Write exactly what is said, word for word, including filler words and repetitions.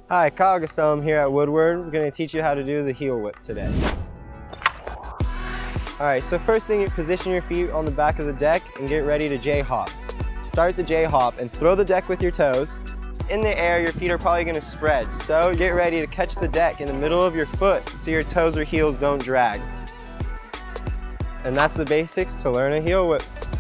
Hi, Kyle Gastelum here at Woodward. We're going to teach you how to do the heel whip today. Alright, so first thing, you position your feet on the back of the deck and get ready to J-hop. Start the J-hop and throw the deck with your toes. In the air, your feet are probably going to spread, so get ready to catch the deck in the middle of your foot so your toes or heels don't drag. And that's the basics to learn a heel whip.